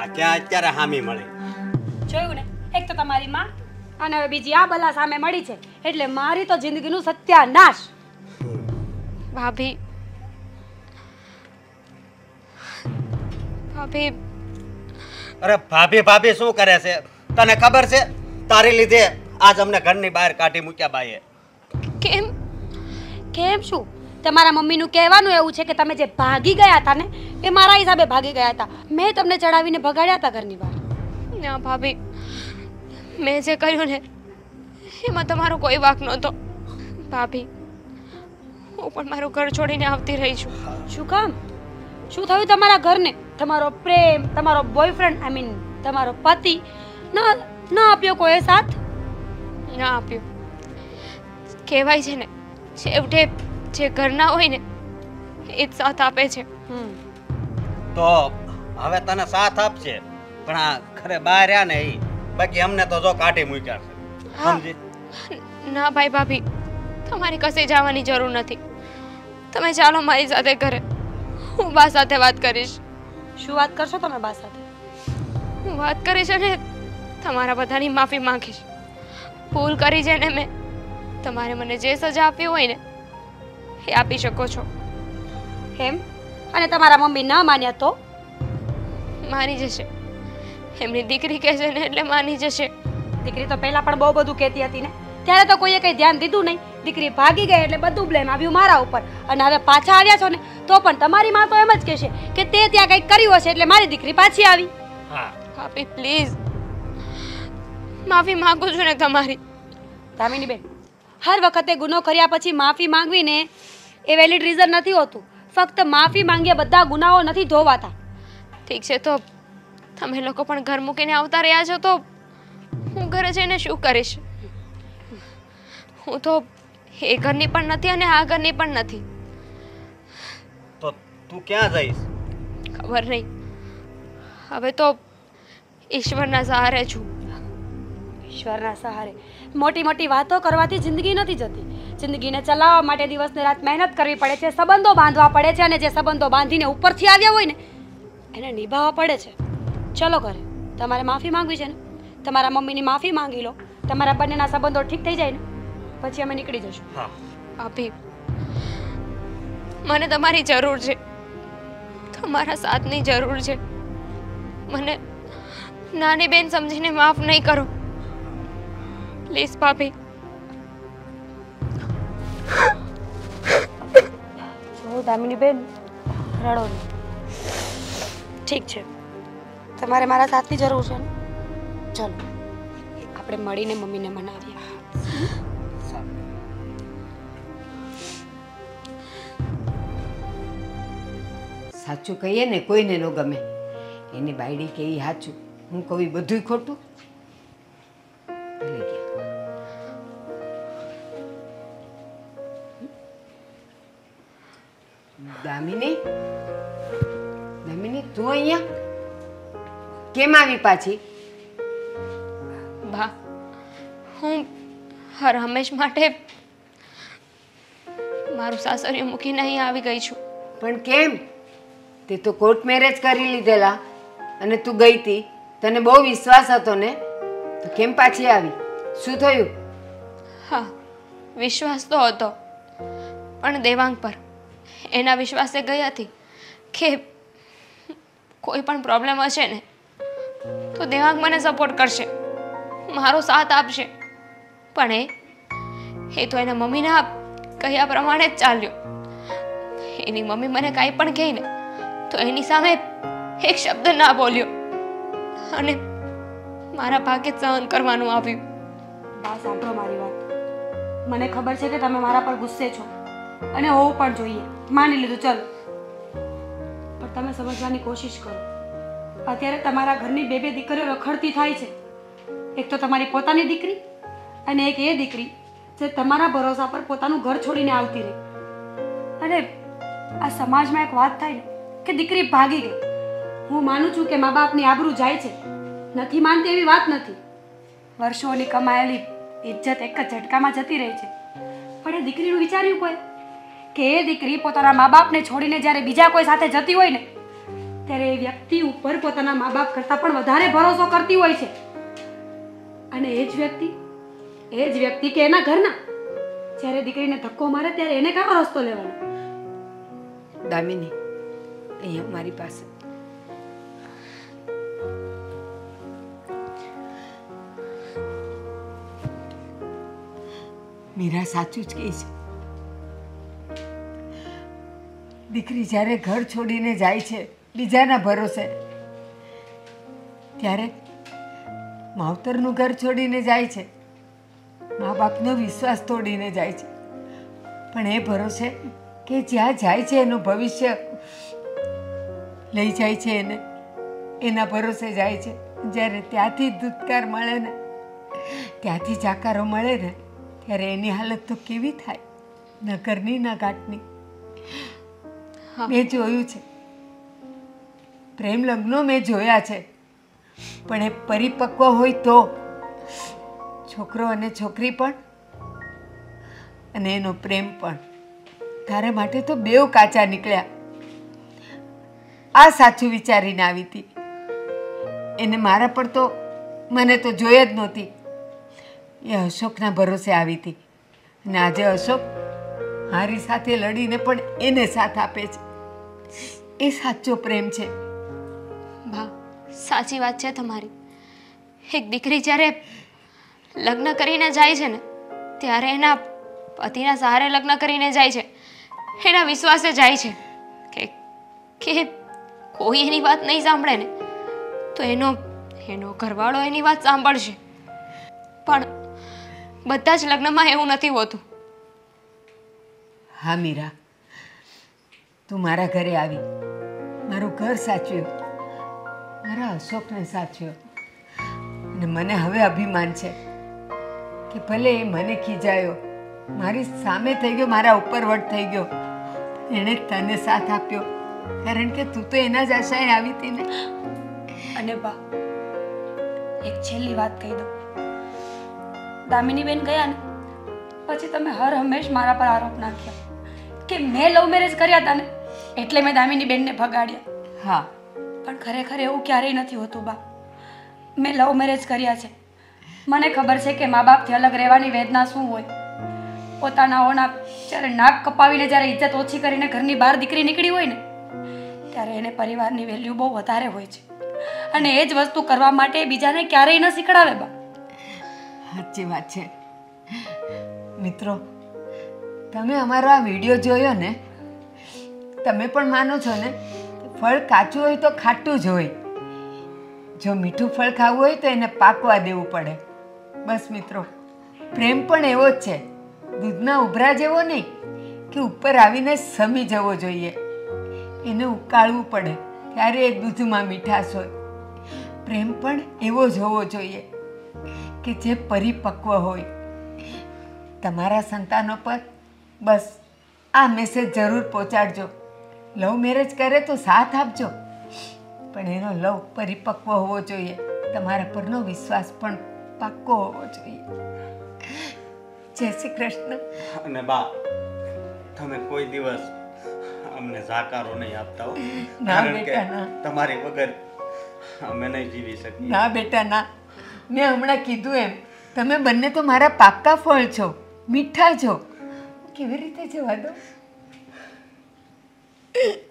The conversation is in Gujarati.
ક્યાં અત્યારે હામી મળે. જોયું ને, એક તો તમારી માં અને હવે બીજી આ બલા સામે મળી છે એટલે મારી તો જિંદગીનું સત્યાનાશ. ભાભી ભાભી અરે ભાભી ભાભી શું કરે છે? તને ખબર છે તારી લીધે આજ અમને ઘરની બહાર કાઢી મૂક્યા બાઈએ. કેમ? કેમ શું? તમારા મમ્મીનું કહેવાનું એવું છે કે તમે જે ભાગી ગયા હતા ને એ મારા હિસાબે ભાગી ગયા હતા. મેં તમને ચડાવીને ભગાડ્યા હતા ઘરની બહાર. ના ભાભી, મેં જે કર્યું ને એમાં તમારો કોઈ વાંક નહોતો. ભાભી, હું પણ મારું ઘર છોડીને આવતી રહી છું. શું કામ? શું થયું તમારા ઘરને? તમારો પ્રેમ, તમારો બોયફ્રેન્ડ, આઈ મીન તમારો પતિ ન આપ્યો કોઈ સાથ? ના આપ્યો. કહેવાય છે ને, છેવટે જે ઘરના હોય ને એ જ સાથ આપે છે. તો હવે તને સાથ આપશે, પણ આ ઘરે બહાર રહ્યા ને એ બાકી અમને તો જો કાઢી મૂક્યા છે. સમજી? ના ભાઈ ભાભી, તમારે કશે જવાની જરૂર નથી. તમે ચાલો મારી સાથે ઘરે, હું બા સાથે વાત કરીશ. શું વાત કરશો તમે બા સાથે? હું વાત કરીશ અને તમારા બધાની માફી માંગીશ. ભૂલ કરી છે ને મેં, તમારે મને જે સજા આપવી હોય ને એ આપી શકો છો. એમ? અને તમારા મમ્મી ન માન્યા તો? માની જશે. એમની દીકરી કહે છે ને એટલે માની જશે. દીકરી તો પહેલા પણ બહુ બધું કહેતી હતી ને, ત્યારે તો કોઈએ કંઈ ધ્યાન દીધું નહીં. દીકરી ભાગી ગઈ એટલે બધું બ્લેમ આવ્યું મારા ઉપર. અને હવે પાછા આવ્યા છો ને તો પણ તમારી માં તો એમ જ કહેશે કે તે ત્યાં કંઈક કર્યું હશે એટલે મારી દીકરી પાછી આવી. હા ભાભી પ્લીઝ, માફી માંગુ છું ને તમારી. દામિની બેન, હર વખતે ગુનો કર્યા પછી માફી માંગવીને એ વેલિડ રીઝન નથી હોતું. ફક્ત માફી માંગ્યા બધા ગુનાઓ નથી ધોવાતા. ઠીક છે, તો તમે લોકો પણ ઘર મૂકીને આવતા રહ્યા છો તો હું ઘરે જઈને શું કરીશ? હું તો એ ઘરની પણ નથી અને આ ઘરની પણ નથી. તો તું ક્યાં જઈશ? ખબર નહીં. હવે તો ઈશ્વરના સહારે છું. ઈશ્વરના સહારે? મોટી મોટી વાતો કરવાથી જિંદગી નથી જતી. જિંદગીને ચલાવવા માટે દિવસ ને રાત મહેનત કરવી પડે છે, સંબંધો બાંધવા પડે છે, અને જે સંબંધો બાંધીને ઉપરથી આવ્યા હોય ને એને નિભાવવા પડે છે. ચલો ઘરે, તમારે માફી માંગવી છે ને? તમારા મમ્મીની માફી માંગી લો. તમારા બંનેના સંબંધો ઠીક થઈ જાય ને પછી અમે નીકળી જશું. ભાભી, મને તમારી જરૂર છે, તમારા સાથની જરૂર છે. મને નાની બેન સમજીને માફ નહીં કરો પ્લીઝ ભાભી. જો દામિની બેન, રડો નહીં. ઠીક છે, તમારે મારા સાથની જરૂર છે ને? ચલો આપણે મળીને મમ્મીને મનાવીએ. સાચું કહીએ ને કોઈને ન ગમે. એની બાયડી કે એ સાચું, હું કહું બધુંય ખોટું. ભૂલી ગયા. દામિની, દામિની તું અહીંયા કેમ આવી પાછી? બા, હું રમેશ માટે મારું સાસરિયું મૂકીને અહીં આવી ગઈ છું. પણ કેમ? તે તો કોર્ટ મેરેજ કરી લીધેલા અને તું ગઈ હતી. તને બહુ વિશ્વાસ હતો ને, તો કેમ પાછી આવી? શું થયું? હા, વિશ્વાસ તો હતો, પણ દેવાંગ પર. એના વિશ્વાસે ગઈ હતી કે કોઈ પણ પ્રોબ્લેમ હશે ને તો દેવાંગ મને સપોર્ટ કરશે, મારો સાથ આપશે. પણ એ તો એના મમ્મીના કહ્યા પ્રમાણે જ ચાલ્યો. એની મમ્મી મને કાંઈ પણ કહે ને તો એની સામે એક શબ્દ ના બોલ્યો અને મારા ભાગ્યે સહન કરવાનું આવ્યું. બા સાંભળો મારી વાત. મને ખબર છે કે તમે મારા પર ગુસ્સે છો અને હોવું પણ જોઈએ. માની લીધું, ચલો. પણ તમે સમજવાની કોશિશ કરો. અત્યારે તમારા ઘરની બે બે દીકરીઓ રખડતી થાય છે. એક તો તમારી પોતાની દીકરી અને એક એ દીકરી જે તમારા ભરોસા પર પોતાનું ઘર છોડીને આવતી રહી. અને આ સમાજમાં એક વાત થાય ને કે દીકરી ભાગી ગઈ. હું માનું છું કે મા બાપની આબરૂ જાય છે, નથી માનતી એવી વાત નથી. વર્ષોની કમાયેલી ઇજ્જત એક જ ઝટકામાં જતી રહી છે. પણ એ દીકરીનું વિચાર્યું કોઈ કે એ દીકરી પોતાના મા બાપને છોડીને જ્યારે બીજા કોઈ સાથે જતી હોય ને ત્યારે એ વ્યક્તિ ઉપર પોતાના મા બાપ કરતાં પણ વધારે ભરોસો કરતી હોય છે. અને એ જ વ્યક્તિ કે એના ઘરના જ્યારે દીકરીને ધક્કો મારે ત્યારે એને કયો રસ્તો લેવાનો? દામિની, અહીંયા મારી પાસે મીરા સાચું જ કહે છે. દીકરી જ્યારે ઘર છોડીને જાય છે બીજાના ભરોસે, ત્યારે માવતરનું ઘર છોડીને જાય છે, મા બાપનો વિશ્વાસ તોડીને જાય છે. પણ એ ભરોસે કે જ્યાં જાય છે એનું ભવિષ્ય લઈ જાય છે એને, એના ભરોસે જાય છે. જ્યારે ત્યાંથી ધૂતકાર મળે ને, ત્યાંથી જાકારો મળે ને, ત્યારે એની હાલત તો કેવી થાય, ન ઘરની ન ઘાટની. મેં જોયું છે, પ્રેમ લગ્નો મેં જોયા છે, પણ એ પરિપક્વ હોય તો છોકરો અને છોકરી પણ અને એનો પ્રેમ પણ તારા માટે તો બેવ કાચા નીકળ્યા. આ સાચું વિચારીને આવી હતી. એને મારા પર તો મને તો જોઈ જ નહોતી. એ અશોકના ભરોસે આવી હતી અને આજે અશોક મારી સાથે લડીને પણ એને સાથ આપે છે. એ સાચો પ્રેમ છે. બા, સાચી વાત છે તમારી. એક દીકરી જ્યારે લગ્ન કરીને જાય છે ને, ત્યારે એના પતિના સહારે લગ્ન કરીને જાય છે, એના વિશ્વાસે જાય છે કે કોઈ એની વાત નહીં સાંભળે ને તો એનો ઘરવાળો એની વાત સાંભળશે. પણ બધા જ લગ્નમાં એવું નથી હોતું. હા મીરા, તું મારા ઘરે આવી, મારું ઘર સાચવ્યું, મારા અશોકને સાચવ્યો. અને મને હવે અભિમાન છે કે ભલે એ મને ખીજાયો, મારી સામે થઈ ગયો, મારા ઉપર વટ થઈ ગયો, એણે તને સાથ આપ્યો, કારણ કે તું તો એના જ આશાએ આવી હતી ને. અને બા, એક છેલ્લી વાત કહી દઉં. દામિની બેન ગયા ને પછી તમે હર હંમેશ મારા પર આરોપ નાખ્યા કે મેં લવ મેરેજ કર્યા હતા ને એટલે મેં દામિની બેનને ભગાડ્યા. હા, પણ ખરેખર એવું ક્યારેય નથી હોતું બા. મેં લવ મેરેજ કર્યા છે. મને ખબર છે કે મા બાપથી અલગ રહેવાની વેદના શું હોય. પોતાના હોના જ્યારે નાક કપાવીને જ્યારે ઇજ્જત ઓછી કરીને ઘરની બહાર દીકરી નીકળી હોય ને ત્યારે એને પરિવારની વેલ્યુ બહુ વધારે હોય છે. અને એ જ વસ્તુ કરવા માટે બીજાને ક્યારેય ન શીખડાવે બા. સાચી વાત છે. મિત્રો, તમે અમારો આ વિડીયો જોયો ને, તમે પણ માનો છો ને ફળ કાચું હોય તો ખાટું જ હોય. જો મીઠું ફળ ખાવું હોય તો એને પાકવા દેવું પડે. બસ મિત્રો, પ્રેમ પણ એવો જ છે. દૂધના ઉભરા જેવો નહીં કે ઉપર આવીને સમી જવો જોઈએ. એને ઉકાળવું પડે ત્યારે એ દૂધમાં મીઠાશ હોય. પ્રેમ પણ એવો જ હોવો જોઈએ કે જે પરિપક્વ હોય. તમારા સંતાનો પર બસ આ મેસેજ જરૂર પહોંચાડજો. લવ મેરેજ કરે તો સાથ આપજો, પણ એનો લવ પરિપક્વ હોવો જોઈએ. તમારા પરનો વિશ્વાસ પણ પાક્કો હોવો જોઈએ. જય શ્રી કૃષ્ણ. અને બા, તમે કોઈ દિવસ અમને જાકારો નહીં આપતા હો. ના બેટા, ના. તમારી વગર અમે નહીં જીવી શકીએ. ના બેટા, ના. મેં હમણાં કીધું એમ, તમે બંને તો મારા પાક્કા ફળ છો, મીઠા છો. કેવી રીતે જવા દો?